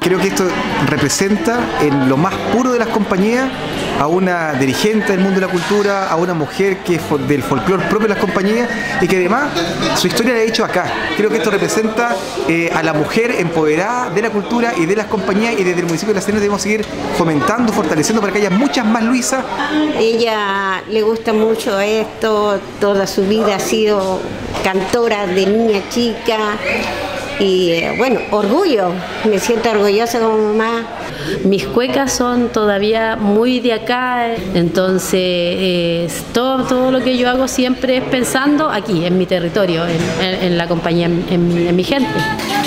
Creo que esto representa en lo más puro de las compañías a una dirigente del mundo de la cultura, a una mujer que es del folclore propio de las compañías y que además su historia la ha hecho acá. Creo que esto representa a la mujer empoderada de la cultura y de las compañías, y desde el municipio de La Serena debemos seguir fomentando, fortaleciendo para que haya muchas más Luisas. Ella le gusta mucho esto, toda su vida ha sido cantora de niña chica. Y bueno, orgullo, me siento orgullosa como mamá. Mis cuecas son todavía muy de acá, entonces todo lo que yo hago siempre es pensando aquí, en mi territorio, en la compañía, en mi gente.